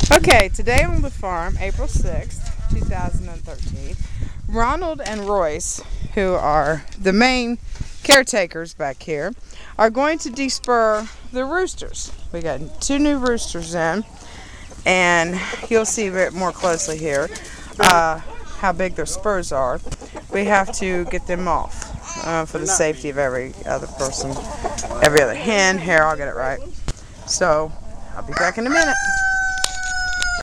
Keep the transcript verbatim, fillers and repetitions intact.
Okay, today on the farm, April sixth, two thousand thirteen, Ronald and Royce, who are the main caretakers back here, are going to despur the roosters. We got two new roosters in, and you'll see a bit more closely here uh, how big their spurs are. We have to get them off uh, for the safety of every other person, every other hen. Here, I'll get it right. So, I'll be back in a minute.